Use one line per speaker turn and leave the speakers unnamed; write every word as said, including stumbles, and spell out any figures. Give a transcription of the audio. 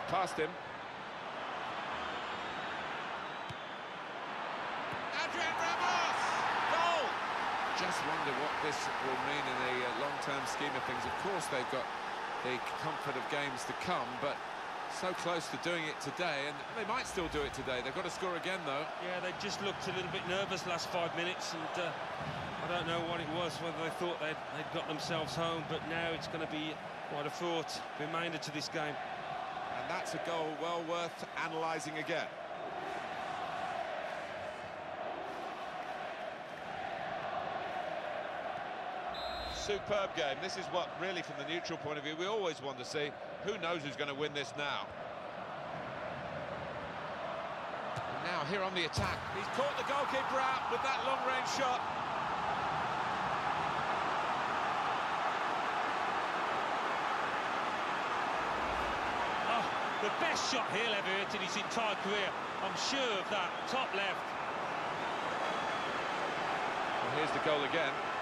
got past him.
Adrian Ramos! Goal!
Just wonder what this will mean in the uh, long-term scheme of things. Of course, they've got the comfort of games to come, but so close to doing it today, and they might still do it today. They've got to score again, though.
Yeah, they just looked a little bit nervous last five minutes, and uh, I don't know what it was, whether they thought they'd, they'd got themselves home, but now it's going to be quite a fraught remainder to this game.
And that's a goal well worth analysing again. Superb game. This is what, really, from the neutral point of view, we always want to see. Who knows who's going to win this now? And now, here on the attack. He's caught the goalkeeper out with that long-range shot.
Oh, the best shot he'll ever hit in his entire career. I'm sure of that. Top left.
And here's the goal again.